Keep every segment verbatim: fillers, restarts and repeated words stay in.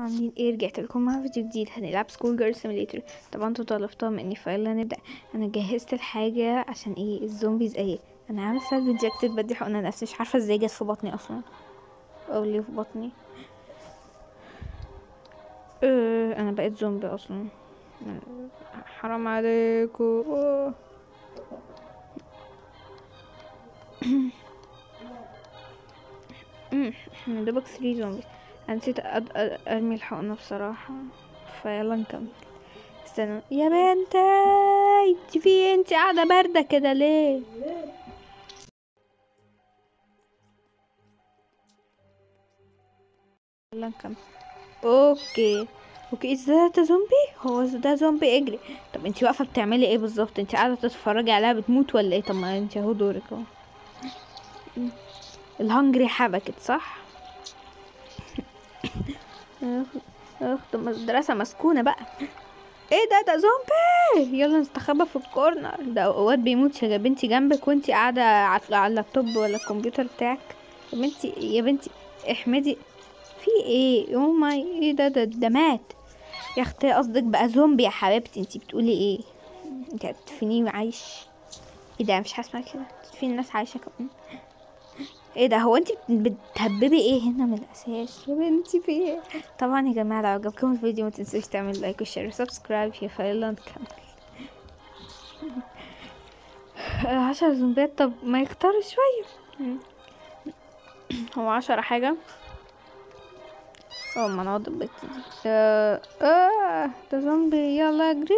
عاملين ايه؟ رجعت لكم مع فيديو جديد. هنلعب سكول جيرل سيميليتر. طبعا انتوا طلبتوها مني فيلا نبدا. انا جهزت الحاجه عشان ايه الزومبيز. ايه انا عامل سيلف انجكتد بدي حقنه نفسي، مش عارفه ازاي جت في بطني اصلا او ليه في بطني. اه انا بقيت زومبي اصلا، حرام عليكم. اه احنا دوبك ثري زومبيز. انا نسيت أد- أد- ارمي الحقنه بصراحه، فيلا نكمل. استنى يا بنتي، انت في ايه؟ انت قاعده بارده كده ليه؟ يلا نكمل. اوكي اوكي، اذا ده زومبي، هو إذا ده زومبي اجري. طب انت واقفه بتعملي ايه بالظبط؟ انت قاعده تتفرجي عليها بتموت ولا ايه؟ طب ما انت اهو دورك اهو. الهنجري حبكت صح. اخ اخ، ده مدرسه مسكونه بقى. ايه ده؟ ده زومبي. يلا نستخبى في الكورنر. ده اوقات بيموت يا بنتي جنبك وانت قاعده على على اللابتوب ولا الكمبيوتر بتاعك. يا بنتي يا بنتي احمدي. في ايه؟ او ماي، ايه ده؟ ده ده مات يا اختي. قصدك بقى زومبي يا حبيبتي؟ انتي بتقولي ايه؟ انت هتدفنيه عايش؟ ايه ده؟ مش حاسه كده تدفني الناس عايشه كمان. ايه ده؟ هو انتي بتهببي ايه هنا من الاساس يا بنتي؟ في ايه؟ طبعا يا جماعه لو عجبكم الفيديو ما تنسوش تعملوا لايك وشير وسبسكرايب. يا فيلا نكمل. عشر زومبيات؟ طب ما يختاروا شويه. هو عشرة حاجه. اه ما نقعد البت دي. اه اه ده زومبي، يلا اجري.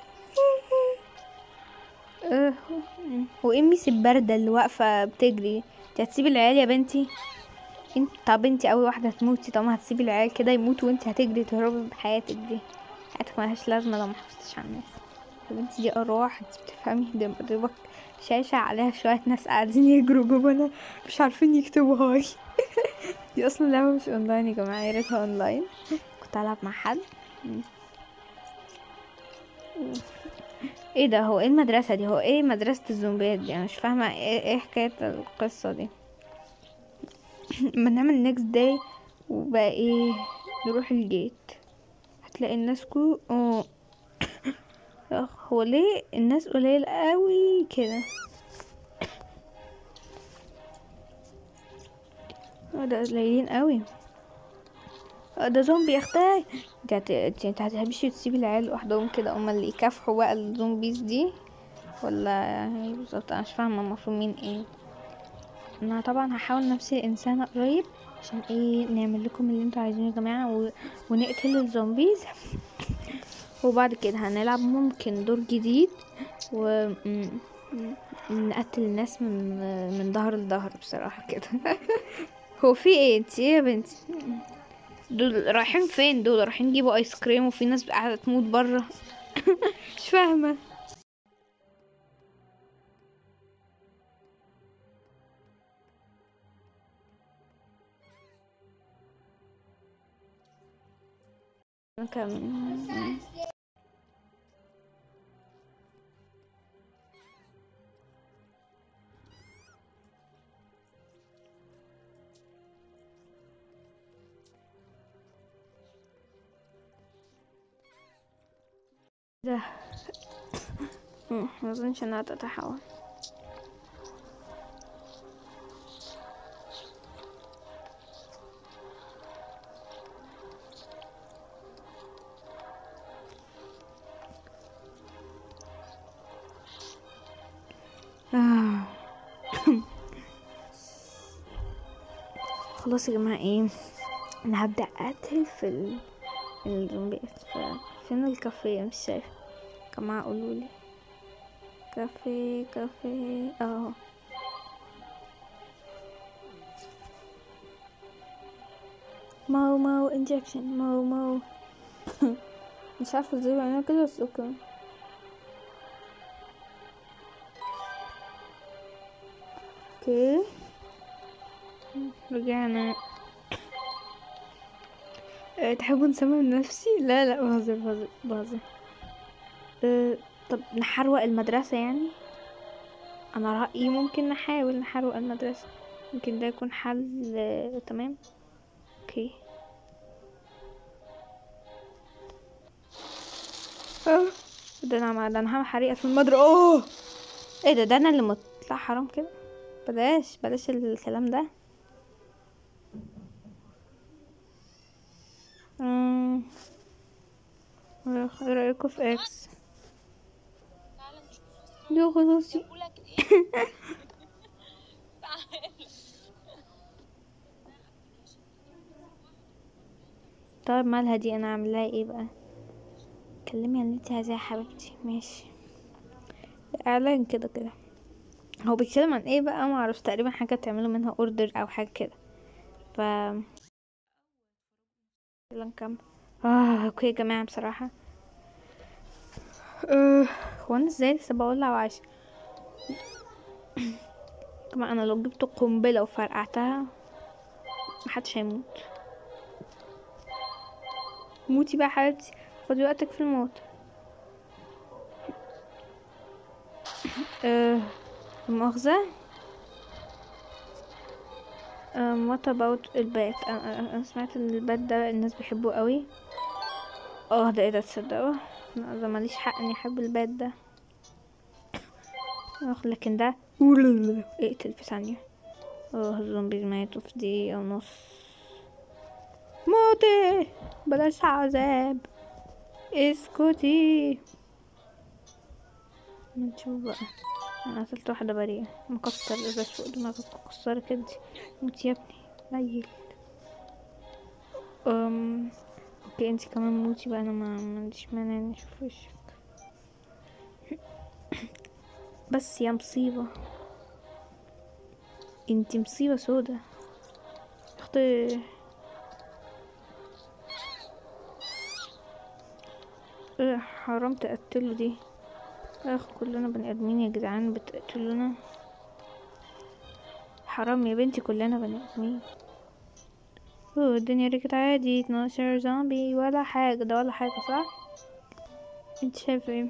اه واميس الباردة اللي واقفة بتجري. انت هتسيبي العيال يا بنتي؟ انت طب انت اول واحدة هتموتي. طب ما هتسيبي العيال كده يموتوا وانت هتجري تهربي بحياتك؟ دي حياتك ملهاش لازمة لو محافظتش على الناس يا بنتي. دي ارواح، انت بتفهمي؟ ده دوبك شاشة عليها شوية ناس قاعدين يجروا جوانا مش عارفين يكتبوا هاي. دي اصلا لعبة مش اونلاين يا جماعة، يا ريتها اونلاين كنت العب مع حد. ايه ده؟ هو ايه المدرسة دي؟ هو ايه مدرسة الزومبيات دي؟ انا مش فاهمة ايه, ايه حكاية القصة دي. اما نعمل نيكست داي وبقى ايه، نروح الجيت هتلاقي الناس كو اه اخ، هو ليه الناس قليل قوي كده؟ اه ده قليلين قوي. اه ده زومبي يا اختي. انت هت... انت هتحبيش تسيبي العيال لوحدهم كده هما اللي يكافحوا بقى الزومبيز دي ولا ايه بالظبط؟ انا مش فاهمه المفروض مين ايه. انا طبعا هحاول نفسي انسانه قريب عشان ايه نعمل لكم اللي انتوا عايزينه يا جماعه و... ونقتل الزومبيز. وبعد كده هنلعب ممكن دور جديد و م- م- نقتل الناس من من ظهر لظهر بصراحه كده. هو في ايه؟ انت ايه يا بنتي؟ دول رايحين فين؟ دول رايحين يجيبوا ايس كريم وفي ناس قاعده تموت بره. مش فاهمه. كم ده؟ ما اظنش انها تتحول. آه. خلاص يا جماعه، ايه انا هبدا اقتل في ال... الزومبيات. ف- فين الكافيه؟ مش شايفه. جماعه قولولي كافيه كافيه اه. ماو ماو انجكشن ماو ماو. مش عارفه ازاي بعملها كده بس اوكي. اوكي رجعنا. أه تحبوا نسمم نفسي؟ لا لا بهزر بهزر بهزر. أه طب نحروق المدرسة يعني. انا رأيي ممكن نحاول نحروق المدرسة، ممكن ده يكون حل. أه تمام اوكي. اه ده انا عم- ده انا هعمل حريقة في المدرسة. اوه ايه ده؟ ده انا اللي مطلع حرام كده. بلاش بلاش الكلام ده. امم ايه رأيكم في اكس؟ دي خصوصي. طيب مالها دي؟ انا عاملاها ايه بقى؟ كلمي عن اللي انت عايزاه يا حبيبتي. ماشي. اعلان كده كده. هو بيتكلم عن ايه بقى؟ ما اعرفش، تقريبا حاجه تعملوا منها اوردر او حاجه كده. ف يلا نكمل. اه اوكي يا جماعه بصراحه. أه... هو انا ازاي لسه بولع وعايشه؟ كمان انا لو جبت قنبله وفرقعتها محدش هيموت. موتي بقى يا حبيبتي، خدي وقتك في الموت. أه... مؤاخذه. um, what about البات؟ انا أنا سمعت ان البات ده الناس بيحبوه قوي. اه ده ايه ده؟ تصدقوا لا، ده ماليش حق اني احب البات ده. اخ لكن ده اقتل في ثانية. اه الزومبيز ماتوا في دقيقة ونص. موتي بلاش عذاب. اسكتي. نشوف بقى. انا قتلت واحدة بريئة. مكسر الازاز فوق دماغك وكسرك انت. موت يا ابني ليل. ام اوكي انت كمان موتي بقى. انا ما ما عنديش مانع اني اشوف وشك. بس يا مصيبة. انت مصيبة سودا اختي. ايه حرام تقتلوا دي. اخ كلنا بني ادمين يا جدعان بتقتلونا. حرام يا بنتي كلنا بني ادمين. اوه الدنيا رجعت عادي. اتناشر زومبي ولا حاجة. ده ولا حاجة صح؟ انت شايفة ايه؟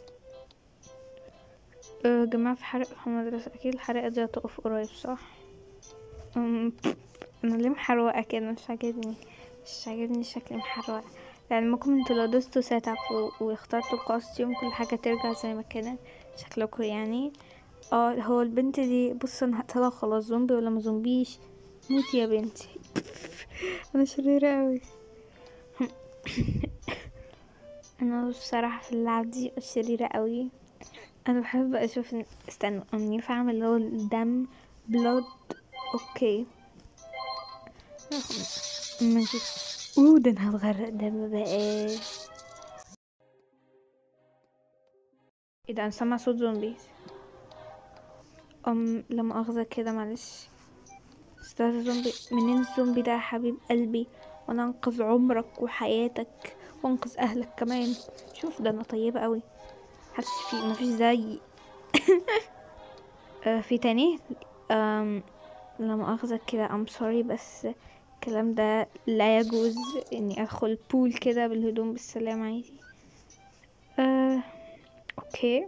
اه جماعة في حريقة في المدرسة. اكيد الحريقة دي هتقف قريب صح؟ أم، انا ليه محروقة كده؟ مش عاجبني. مش عاجبني شكلي محروقة. يعني ممكن انتوا لو دوستوا سيت اب واخترتوا الكاستيوم كل حاجة ترجع زي ما كانت شكلكوا يعني. اه هو البنت دي بص انا هقتلها خلاص. زومبي ولا ما زومبيش موتي يا بنتي. انا شريرة اوي. انا بصراحة في اللعب دي شريرة اوي. انا بحب اشوف إن- استنوا أم ينفع اعمل اللي هو الدم بلود. اوكي ماشي. اوه ده انا هتغرق دم بقى. ايه ده؟ انا سامع صوت زومبيز. ام لا مؤاخذة كده معلش. استاذ زومبي منين الزومبي ده يا حبيب قلبي؟ وانا انقذ عمرك وحياتك وانقذ اهلك كمان. شوف ده انا طيبة قوي. حدش في مفيش زي. آه في تاني. أم لا مؤاخذة كده I'm sorry بس الكلام ده لا يجوز اني ادخل بول كده بالهدوم بالسلام عادي. آه اوكي.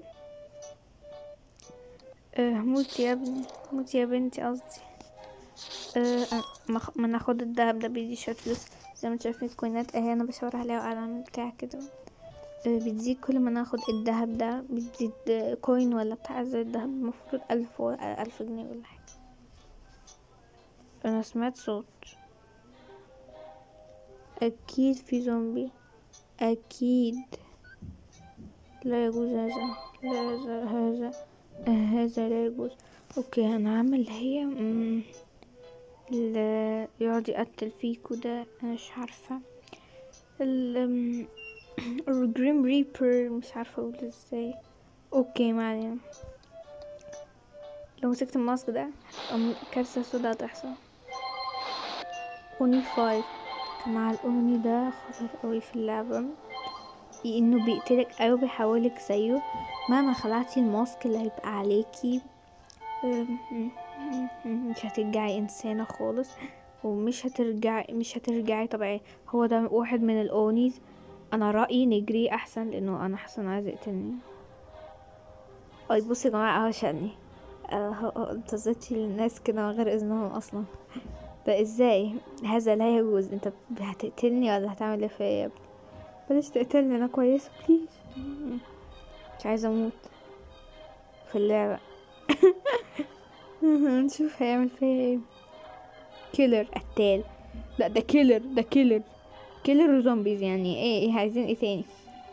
آه موت يا ابني. موت يا بنتي قصدي. آه ما, خ... ما ناخد الدهب ده بيدي شوية فلوس. زي ما انتوا شايفين كوينات اهي انا بشاور عليها وقاعدة اعمل بتاع كده. آه بتزيد كل ما ناخد الدهب ده بتزيد آه كوين ولا بتاع زي الدهب المفروض الف و... الف جنيه ولا حاجة. انا سمعت صوت. اكيد في زومبي. اكيد. لا يجوز هذا. لا هذا هذا هذا لا يجوز. اوكي هنعمل اللي هي مم، اللي يقعد يقتل فيكو ده انا مش عارفه. ال الجريم ريبر مش عارفه اقول ازاي. اوكي ما علينا. لو مسكت الماسك ده أم- كارثه سودا هتحصل. اوني فايف. مع الاوني ده خطر قوي في اللعبه. انه بيقتلك او بيحولك زيه مهما خلعتي الماسك اللي هيبقى عليكي. مش هترجعي انسانة خالص. ومش هترجعي مش هترجعي طبيعية. هو ده واحد من الاونيز. انا رأيي نجري احسن لانه انا حاسه انه عايز يقتلني. اي بصوا يا جماعة اهو شالني. اه هو- هو انت ازاي للناس كده من غير اذنهم اصلا؟ ده ازاي؟ هذا لا يجوز. انت هتقتلني ولا هتعمل ايه فيا يا ابني؟ بلاش تقتلني انا كويسة بليز. مش عايزة اموت في اللعبة. نشوف هيعمل فيها ايه. كيلر قتال. لا ده كيلر، ده كيلر كيلر وزومبيز يعني ايه, إيه عايزين ايه تاني؟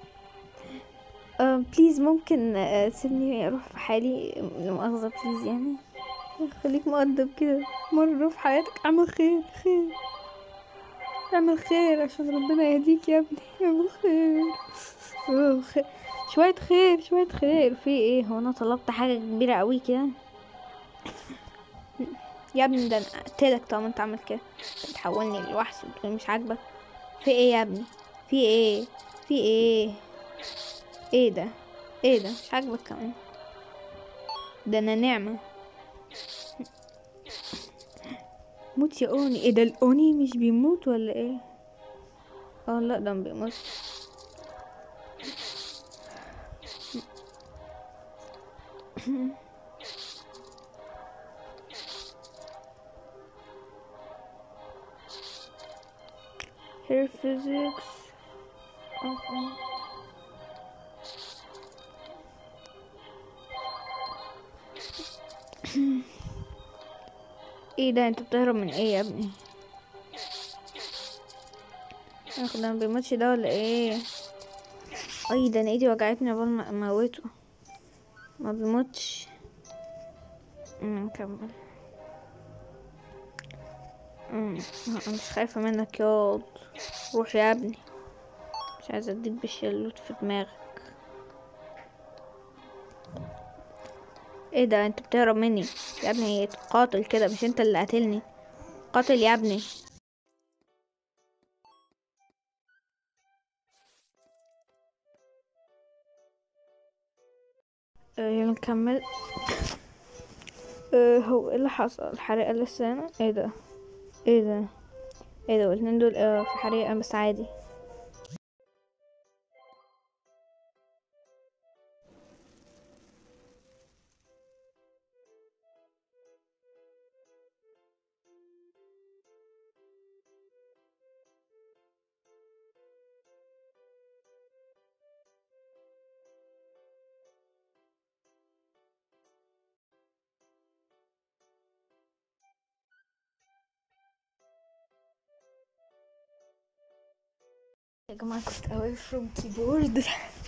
أه بليز ممكن أه تسيبني اروح في حالي، لا مؤاخذة بليز يعني. خليك مؤدب كده مرة في حياتك، اعمل خير خير اعمل خير عشان ربنا يهديك يا ابني، اعمل خير. أوه، خير. شوية خير شوية خير في ايه؟ هو انا طلبت حاجة كبيرة قوي كده يا ابني؟ ده انا قتلك طالما انت عملت كده، تحولني لوحش وتقول مش عاجبك. في ايه يا ابني؟ في ايه؟ في ايه؟ ايه ده؟ ايه ده مش عاجبك كمان؟ ده انا نعمة. موت يا اوني. ايه ده الاوني مش بيموت ولا ايه؟ اه لا ده ما بيموت. Hair physics. ايه ده انت بتهرب من ايه يا ابني؟ اخ ده ما بيموتش ده ولا ايه؟ اي ده انا ايدي وجعتني قبل ما اموته. ما بيموتش. نكمل. انا مش خايفه منك ياض، روح يا ابني، مش عايزه اديك بالشلوت في دماغك. ايه ده انت بتهرب مني يا ابني؟ قاتل كده، مش انت اللي قاتلني؟ قاتل يا ابني. آه يلا نكمل. آه هو ايه اللي حصل؟ الحريقه لسه هنا؟ ايه ده ايه ده ايه ده الاتنين دول آه في حريقه بس عادي. يا جماعه كنت away from keyboard.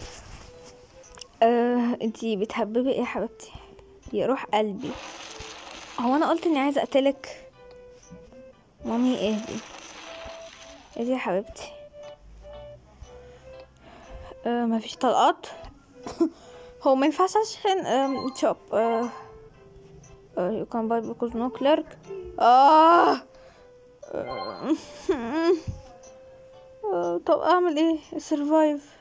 آه انتي بتحببي ايه يا حبيبتي؟ يا روح قلبي، هو انا قلت اني عايزه اقتلك؟ مامي اهدي اهدي يا حبيبتي. آه ما فيش طلقات. هو ما ينفعش عشان شوب يو كان باي بيكوز نو كليرك. اه طب اعمل ايه؟ سرفايف.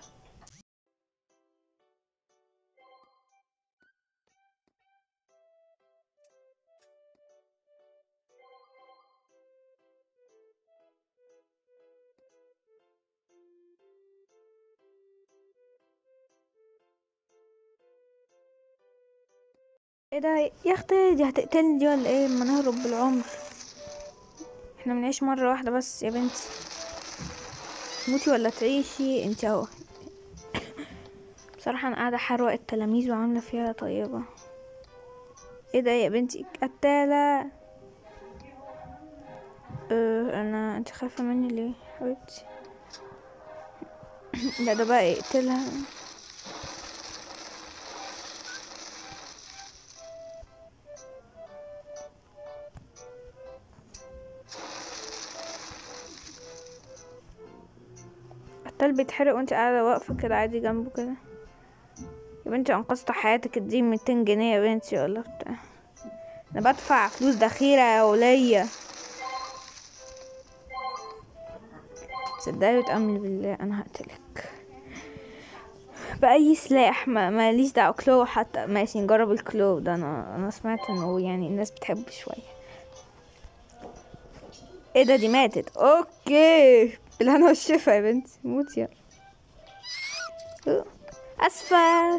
ايه ده يا اختي؟ دي هتقتلني دي ولا ايه؟ ما نهرب بالعمر، احنا بنعيش مره واحده بس يا بنتي، موتي ولا تعيشي انتي اهو. بصراحه انا قاعده حروق التلاميذ وعامله فيها طيبه. ايه ده يا بنتي قتاله؟ اه انا انت خايفه مني ليه حبيبتي؟ لا ده بقى يقتلها. القتال بيتحرق وانت قاعده واقفه كده عادي جنبه كده. يا بنتي انقذت حياتك، اديني ميتين جنيه يا بنتي ولا بتاع؟ انا بدفع فلوس دخيله يا وليه. صدقني وتأمني بالله انا هقتلك باي سلاح، ما ماليش دعوه. كلو حتى ماشي، نجرب الكلو ده. انا انا سمعت انه يعني الناس بتحبه شويه. ايه ده؟ دي ماتت. اوكي بالهنا والشفا يا بنتي، موت يلا. اسفه.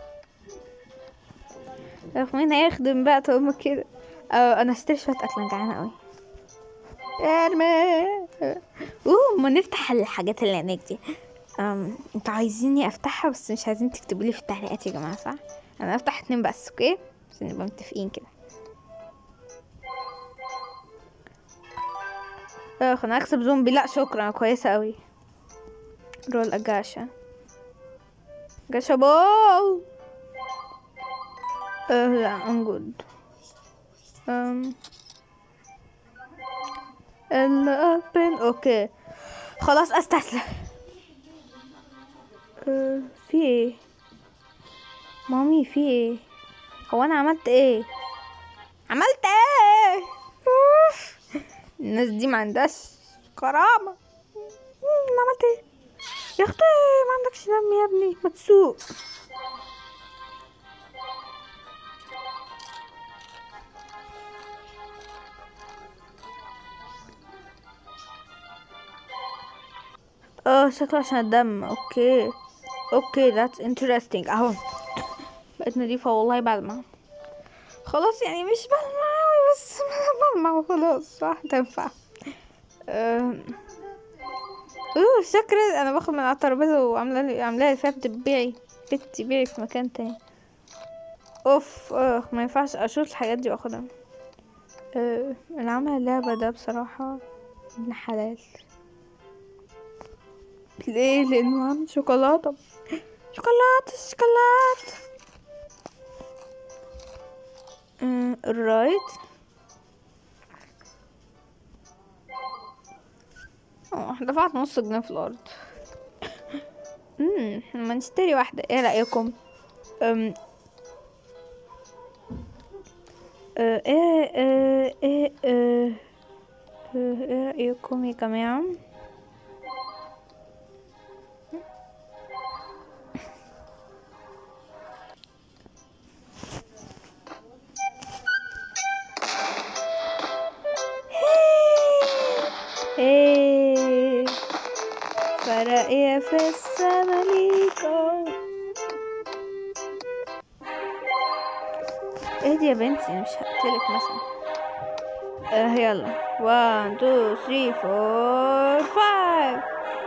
مين هيخدم بقى طالما كده؟ اه انا اشتري شويه اكل، انا جعانه قوي. ارمي. اوه ما نفتح الحاجات اللي هناك دي. أم... انتوا عايزيني افتحها بس مش عايزين تكتبوا لي في التعليقات يا جماعه، صح؟ انا افتح اتنين بس، اوكي، عشان نبقى متفقين كده. اخ انا اكسب زومبي؟ لا شكرا، انا كويسه قوي. رول اجاشا جاشا بول. اه لا ام جود. ام الابن اوكي خلاص استسلم. اه في ايه مامي؟ في ايه؟ هو انا عملت ايه؟ عملت ايه؟ أوف. الناس دي ما عندهاش كرامه. انا عملت ايه يا اختي؟ ما عندكش دم يا ابني، ما تسوق. اه شكله عشان الدم. اوكي اوكي that's interesting. اهو بقت نضيفة والله بعد ما خلاص، يعني مش بلمع أوي بس بلمع وخلاص، صح تنفع. اه اوه شكرا، انا باخد من على الترابيزة وعاملة لي عاملاها فيها بتبيعي بتبيعي في مكان تاني. اوف اه ما ينفعش اشوف الحاجات دي واخدها. اه اللي عمل اللعبة ده بصراحة ابن حلال. ليه؟ لانه عامل شوكولاتة شوكولاتة شوكولاتة. الرايت اه دفعت نص جنيه في الارض. امم ما نشتري واحدة، ايه رأيكم؟ أم اه ايه ايه ايه ايه ايه رأيكم يا جماعة؟ ايه فرقية في السما ليكم. ايه دي يا بنتي؟ انا مش هقتلك مثلا. اه يلا one two three four five.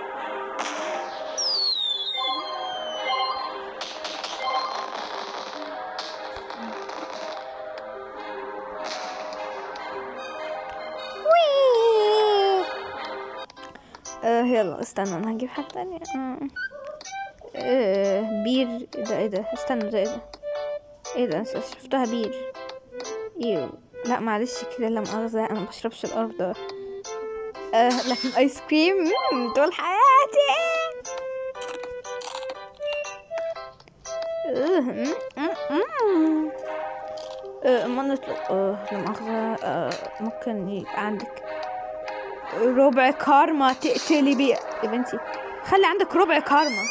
اه يلا استنى انا هجيب حاجة تانية. اه اه بير. ايه ده ايه ده؟ استنى ده ايه ده؟ ايه ده؟ أنا شفتها بير. ايوه لا معلش كده لا مؤاخذة، انا مبشربش القرف ده. آه لكن ايس كريم مم، طول حياتي. آه مم، مم، مم. آه ما نطلب آه لا مؤاخذة. آه ممكن يبقى عندك ربع كارما تقتلي بيه يا بنتي؟ خلي عندك ربع كارما.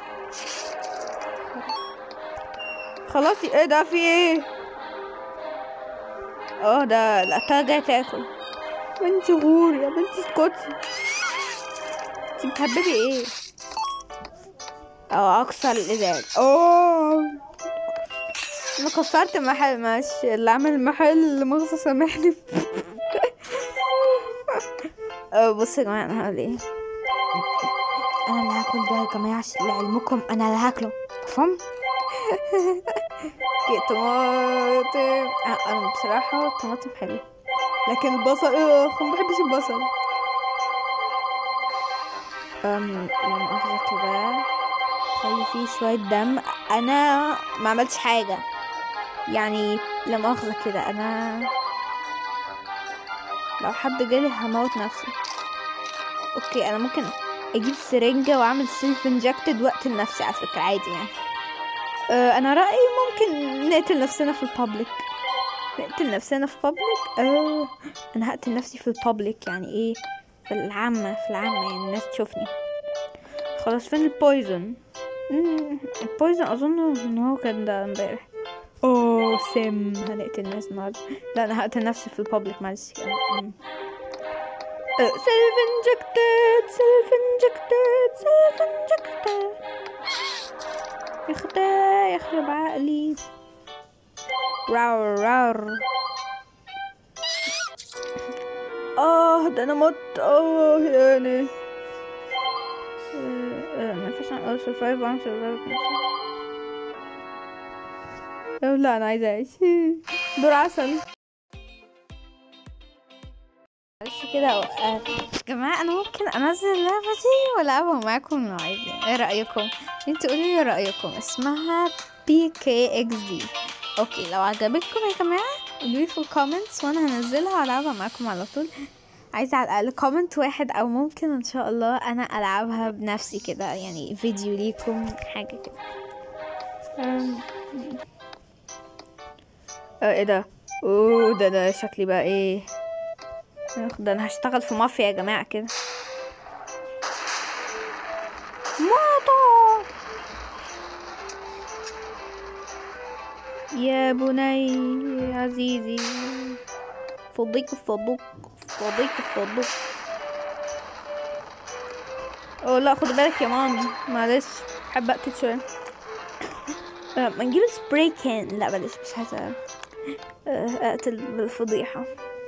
خلاص ايه ده؟ في ايه؟ اه ده القطة جاية تاكل. بنتي غور يا بنتي اسكتي. انتي بتحببي ايه؟ او اكسر الازاز. اوه انا كسرت محل، ماشي اللي عامل المحل مغزى سامحني. اه بصوا يا جماعه انا هقول ايه. انا اللي هاكل ده يا جماعه عشان لعلمكم انا اللي هاكله، فهم؟ طماطم. آه انا بصراحه الطماطم حلو لكن البصل اخ ما بحبش البصل. ام لما اخذ كده خلي فيه شويه دم. انا ما عملتش حاجه يعني، لما اخذ كده انا لو حد جالي هموت نفسي. اوكي انا ممكن اجيب سرنجة واعمل سيلف انجكتد واقتل نفسي على فكرة عادي يعني. أه انا رأيي ممكن نقتل نفسنا في البابليك. نقتل نفسنا في البابليك. أه انا هقتل نفسي في البابليك يعني ايه؟ في العامة في العامة يعني الناس تشوفني. خلاص فين البويزن؟ البويزن اظن ان هو كان ده امبارح. اوه سم هنقتل الناس النهارده. لا انا هقتل نفسي في البابليك معلش. سيلف انجكتد سيلف انجكتد سيلف انجكتد. يخدع يخرب عقلي. راور راور. اه ده انا مت. اه يعني آه آه ما فيش عشان اه survive وعم survive. لا انا عايزة اعيش. دور عسل. معلش كده يا جماعة، انا ممكن انزل اللعبة دي والعبها معاكم لو عايزين. ايه رأيكم؟ انتوا قولوا لي رأيكم. اسمها بي كي اكس دي. اوكي لو عجبتكم يا جماعة قولوا لي في الكومنتس وانا هنزلها والعبها معاكم على طول. عايزة على الاقل كومنت واحد، او ممكن ان شاء الله انا العبها بنفسي كده، يعني فيديو ليكم حاجة كده. أم. اه ايه ده؟ اوه ده ده شكلي بقى ايه؟ ده انا هشتغل في مافيا يا جماعة كده. موطا يا بني عزيزي، فضيك فضوك فضيك فضوك. اوه لا خد بالك يا مامي، معلش حابة اقتل شوية. أه ما نجيب سبراي كان. لا بلاش، مش عايزة اقتل بالفضيحة.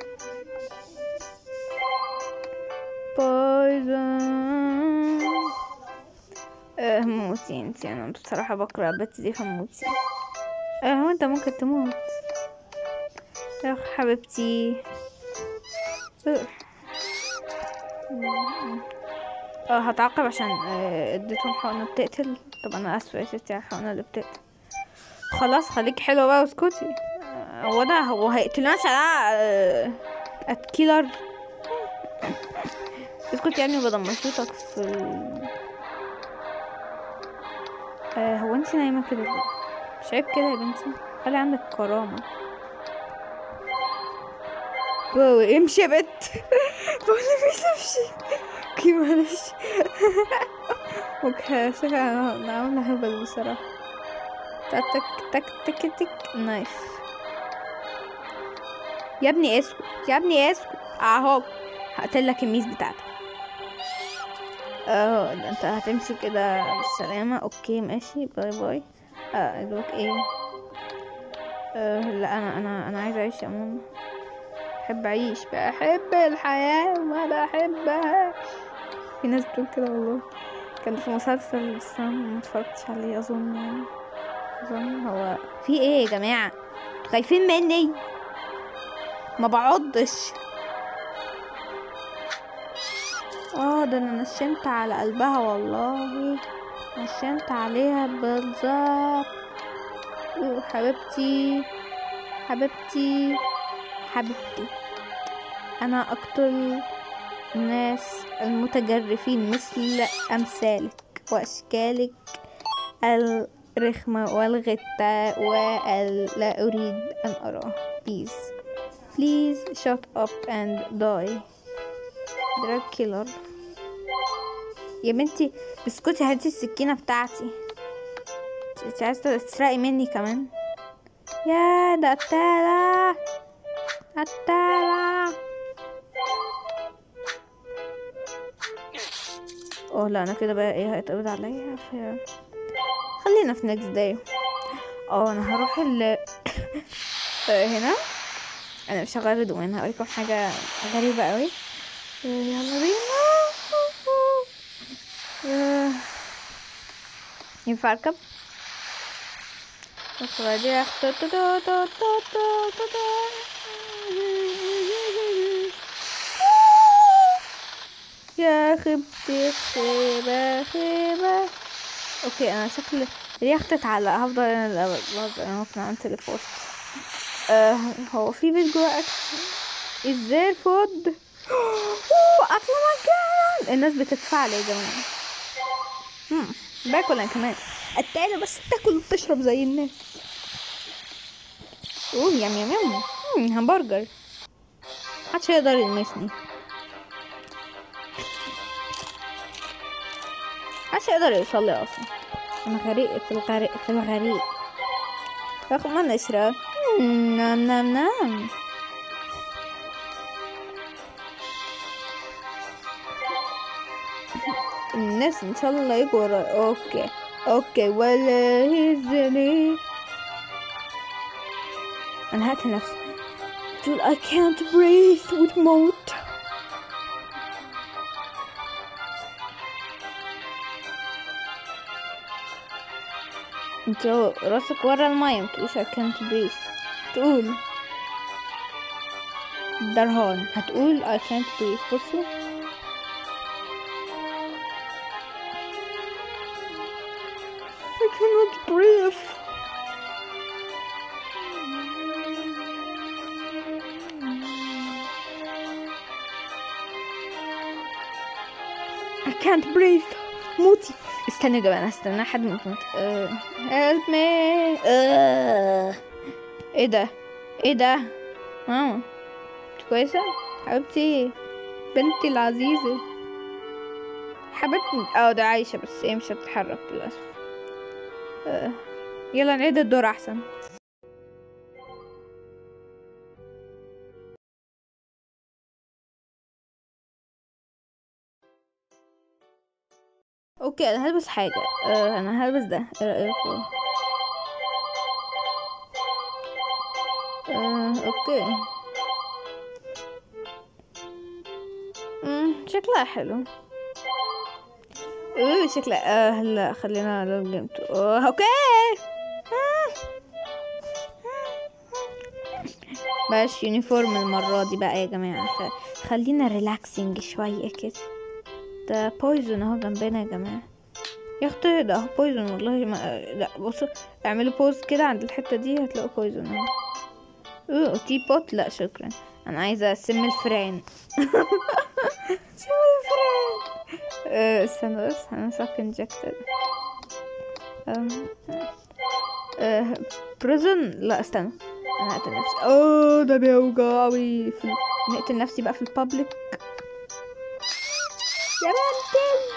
بايزن. أه هموتي انتي، انا بصراحة بكره البت دي، هموتي. اه هو انت ممكن تموت يا حبيبتي. اه هتعاقب عشان اه اديتهم حقنة بتقتل. طب انا اسفة يا ستي على الحقنة اللي بتقتل. خلاص خليك حلوة بقى واسكتي. هو ده هو هيقتلنا عشان انا اتكيلر. اسكتي يعني بدل مشروطك في ال... اه هو انتي نايمة كده ليه؟ مش عيب كده يا بنتي؟ خلي عندك كرامة. واو امشي يا بت. بقول لك امشي. اوكي معلش. اوكي شكلها انا عاملة هبل بصراحة. تك تك تك تك تك نايس. يا ابني اسكت يا ابني اسكت اهو. هقتلك الميز بتاعتك. اه ده انت هتمشي كده بالسلامة. اوكي ماشي باي باي. اه ادوك ايه؟ اه لا انا انا انا عايزة اعيش يا ماما. بحب اعيش، بحب الحياة وما بحبهاش. في ناس بتقول كده والله. كان في مسلسل بس انا ما اتفرجتش عليه اظن يعني. اظن هو في ايه يا جماعة؟ خايفين مني؟ ما بعضش. اه ده انا نشنت على قلبها والله، نشنت عليها بالظبط. حبيبتي حبيبتي حبيبتي. انا اقتل الناس المتجرفين مثل امثالك واشكالك الرخمة والغتة ولا اريد ان اراه. بليز بليز shut up and die. دراج كيلر. يا بنتي اسكتي، هاتي السكينة بتاعتي. انت عايزة تسرقي مني كمان؟ يا ده قتالة قتالة. اوه لا انا كده بقى ايه هيتقبض عليا. في خلينا في نيكست داي. اه انا هروح ال هنا. انا مش هغير دوين، هوريكم حاجة غريبة قوي. يلا بينا. ينفع اركب؟ يا خيبتي خيبة خيبة. اوكي انا شكلي اليخت اتعلق. هفضل انا الابد. هفضل انا ممكن اعمل تليبورت. آه هو في بيت جوا اكل؟ ازاي الفود؟ اوه اكل مجانا. الناس بتدفع لي يا جماعة. امم باكل انا كمان. التاني بس بتاكل وبتشرب زي الناس. اوه يم يم يم. مم، همبرجر. محدش يقدر يلمسني. محدش يقدر يوصل لي اصلا. انا غريق في الغريق في الغريق. رغم ما نشرب. نام نام نام. الناس ان شاء الله يجوا ورايا. اوكي اوكي ولا يهزني. انا هقتل نفسي. Dude I can't breathe with موت. انت راسك ورا المايه متقولش I can't breathe. هتقول درهان هتقول I can't breathe. بصوا I cannot breathe. I can't breathe. موتي. استنى يا جماعة، انا هستنى حد من موت. uh, help me. uh. ايه ده ايه ده ماما انت كويسة حبيبتي بنتي العزيزة حبيبتي؟ اه ده عايشة بس هي مش هتتحرك للأسف. uh. يلا نعيد الدور احسن. اوكي انا هلبس حاجة. أه انا هلبس ده، ايه رأيكم؟ أه اوكي. امم شكلها حلو. اوه شكلها اه لا خلينا لو جيمتو. أوه. اوكي باش يونيفورم المرة دي بقى يا جماعة. خ... خلينا ريلاكسنج شوية كده. ده بويزون اهو جنبنا يا جماعة. يا اختي ده اهو بويزون والله. ما... لا بصوا اعملوا بوز كده عند الحتة دي هتلاقوا بويزون اهو. اوه تي بوت لا شكرا، انا عايزة سم الفران. سم الفران. أه استنى بس انا ساك انجكتد. أه بريزن لا استنى انا هقتل نفسي. اوه ده بيوجع اوي. في نقتل نفسي بقى في البابليك يا بنتي.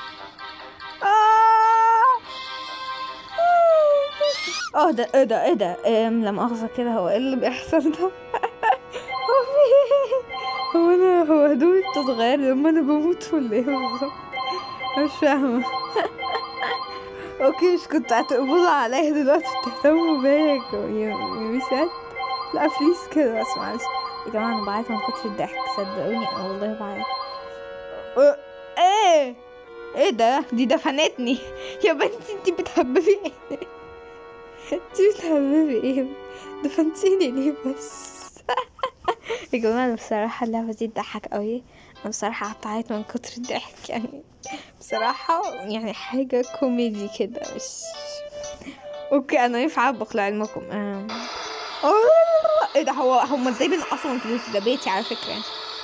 اه ده ايه ده ايه ده لا مؤاخذة كده. هو ايه اللي بيحصل ده؟ هو في هو انا هو هدومي بتتغير لما انا بموت ولا ايه بالظبط؟ مش فاهمة. اوكي مش كنت هتقبضوا عليا دلوقتي بتهتموا بيا يا ميسات؟ لا بليز كده بس معلش يا جماعة. انا بعيط من كتر الضحك صدقوني انا والله بعيط. ايه ايه ده؟ دي دفنتني يا بنتي. انتي بتهببي ايه؟ انتي بتهببي ايه؟ دفنتيني ليه بس؟ يا جماعة انا بصراحة اللعبة دي تضحك اوي. انا بصراحة قطعت من كتر الضحك يعني. بصراحة يعني حاجة كوميدي كده مش اوكي. انا ينفع اطبخ لعلمكم. اه ايه ده؟ هو هما ازاي بينقصوا من فلوسي؟ ده بيتي على فكرة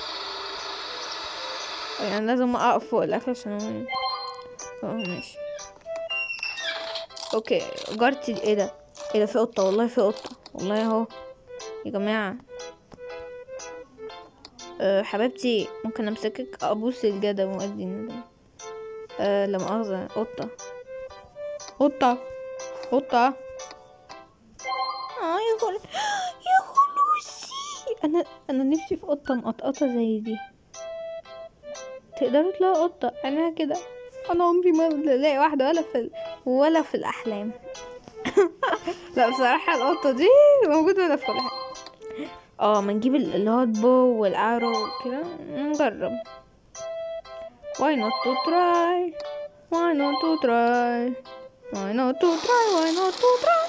يعني لازم اقف فوق الاكل عشان اه ماشي. اوكي جارتي ايه ده ايه ده؟ في قطة والله، في قطة والله اهو يا جماعة. أه حبيبتي ممكن امسكك ابوس الجدع مؤدي الندم. أه لا مؤاخذة. قطة قطة قطة. اه يا خل يا خلوصي. انا انا نفسي في قطة مقطقطة زي دي. تقدروا تلاقوا قطة انا كده؟ انا عمري ما الاقي واحدة ولا في ال... ولا في الاحلام. لا بصراحة القطة دي موجودة ولا في كل حاجة. اه ما نجيب اللي هو البو والارو وكده نجرب. why not to try why not to try why not to try why not to try.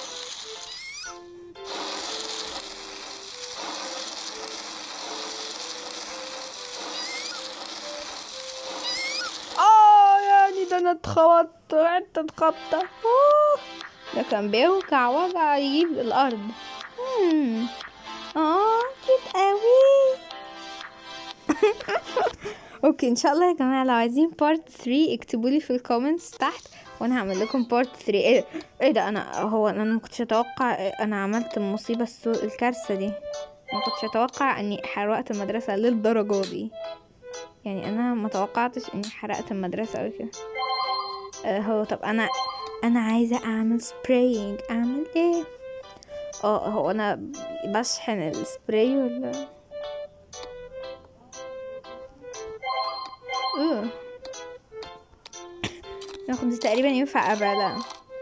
اه يعني ده انا اتخبطت قعدت اتخبطت. ده كان بيوجع وجع يجيب الارض. مم. اه كيوت قوي. اوكي ان شاء الله يا جماعه لو عايزين بارت ثري اكتبولي في الكومنتس تحت وانا هعمل لكم بارت ثري. ايه ايه ده؟ انا هو انا ما كنتش اتوقع انا عملت المصيبه السوء الكارثه دي. ما كنتش اتوقع اني حرقت المدرسه للدرجه دي يعني. انا ما توقعتش اني حرقت المدرسه قوي كده. أه هو طب انا انا عايزه اعمل سبراينج. اعمل ايه؟ اه هو انا بشحن السبراي ولا اوه ناخد دي تقريبا ينفع ابعدها.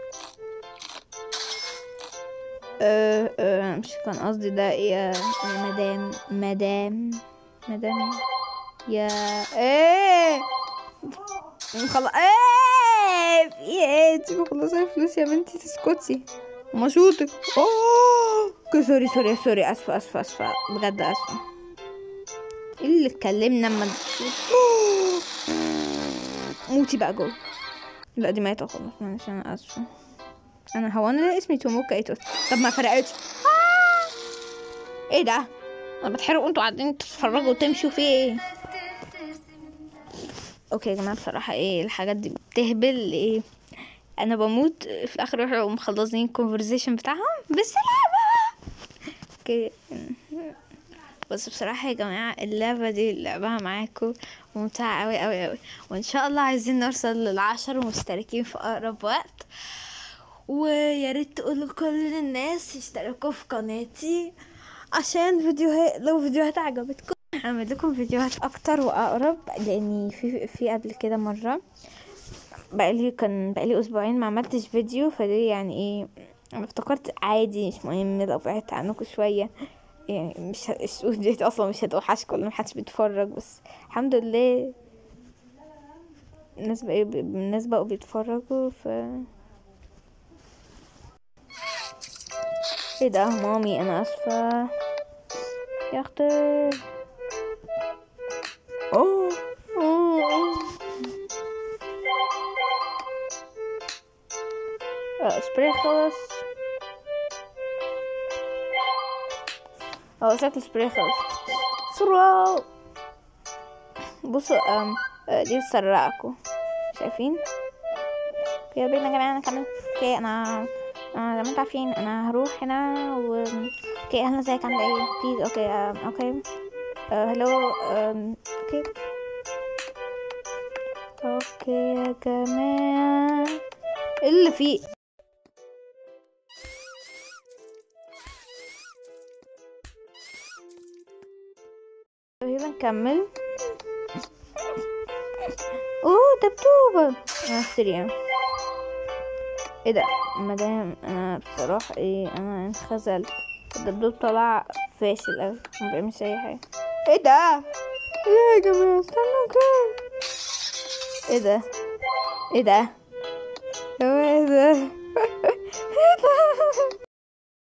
أه أه مش كان قصدي ده يا يا مدام مدام مدام يا ايه خلاص. ايه في ايه انتي مخلصة فلوس يا بنتي، تسكتي ما شوطك. اوه سوري سوري سوري، اسفة اسفة اسفة بجد اسفة. ايه اللي اتكلمنا اما موتي بقى جوه. لا دي ماتت خلاص، معلش انا اسفة. انا هو انا اسمي توموكا ايتوس. طب ما فرقتش. ايه ده؟ انا بتحرق وانتوا قاعدين تتفرجوا وتمشوا في ايه؟ اوكي يا جماعه بصراحه ايه الحاجات دي بتهبل. ايه انا بموت في الاخر يروحوا مخلصين الكونفرزيشن بتاعهم بالسلامه. اوكي بس بصراحه يا جماعه اللعبه دي لعبها معاكم ممتعه قوي قوي قوي، وان شاء الله عايزين نوصل للعشر مشتركين في اقرب وقت. ويا ريت تقولوا لكل الناس يشتركوا في قناتي عشان فيديوهات، لو فيديوهات عجبتكم هعمل لكم فيديوهات اكتر واقرب. لاني في في قبل كده مره بقالي كان بقالي اسبوعين ما عملتش فيديو، فدي يعني ايه انا افتكرت عادي مش مهم لو بعدت عنكم شويه، يعني مش الفيديوهات اصلا مش هتوحشكم لان محدش بيتفرج. بس الحمد لله الناس بقى الناس بقوا بيتفرجوا. ف ايه ده مامي انا اسفه يا اختي. اوه اوه اه سبراي خلص. اه شكل سبراي خلص بسرعة. بصوا ام دي بتسرقكوا شايفين. اوكي يلا بينا يا جماعة نكمل. اوكي انا انا زي ما انتوا عارفين انا هروح هنا و اوكي اهلا ازيك عاملة ايه بليز. اوكي ام اوكي هلو ام اوكي اوكي يا جماعة ايه اللي فيه. يلا نكمل. اوه دبدوبة انا اشتريها. ايه ده مدام انا بصراحة ايه انا انخزلت. الدبدوب طلع فاشل اوي ما بيعملش اي حاجة. ايه ده ايه يا جماعة استنوا كده. ايه ده ايه ده ايه ده ايه ده